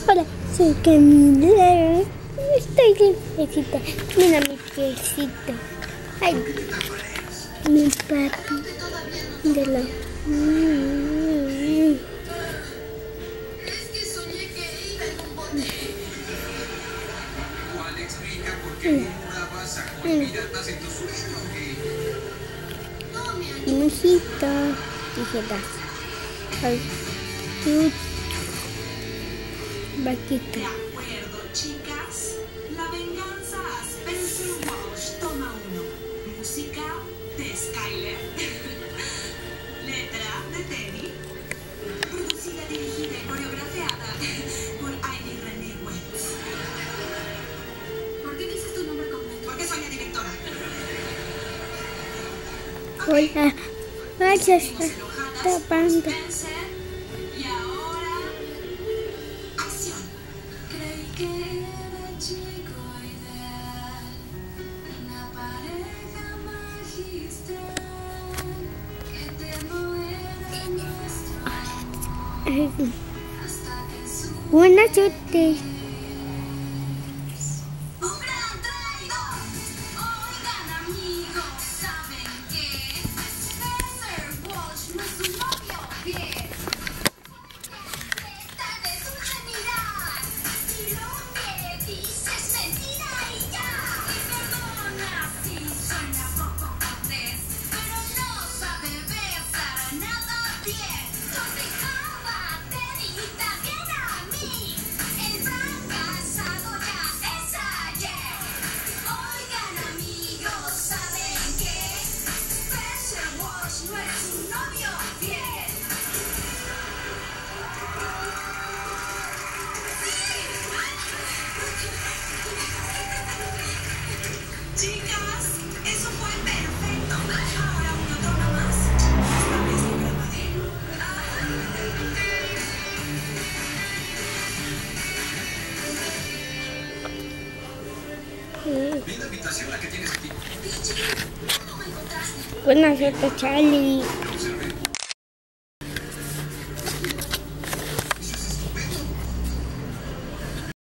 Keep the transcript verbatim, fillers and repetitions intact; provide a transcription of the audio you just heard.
Hola, soy Camila. Estoy limpiecita. Mira mi piecito. Ay, mi papi. Míralo. Mm. Mi hijito. Tijeras. Ay, cute. Vaquita. De acuerdo, chicas. La venganza a Spencer Walsh, toma uno. Música de Skyler. Letra de Teddy. Producida, dirigida y coreografiada por Ivy Renee Wentz. ¿Por qué dices tu nombre completo? Porque soy la directora. Hola. Ay, se está tapando. Y ahora, acción. Creí que era chico ideal, una pareja magistral, eterno era nuestro amor, hasta que su Buena suerte. un gran traidor. Oigan, amigos, ¿saben qué? Spencer Walsh no es su novio fiel. Esta de su sanidad. Y lo que dice es mentira y ya. Y perdona si suena poco cortés, pero no sabe besar a nada bien. Los dejaba a Teddy y también a mí. El fracasado ya es ayer. Oigan, amigos, ¿saben qué? Spencer Walsh no es su novio fiel. Chicas, eso fue perfecto. Ahora una toma más. Esta vez lo grabaré. Buena suerte, Charlie.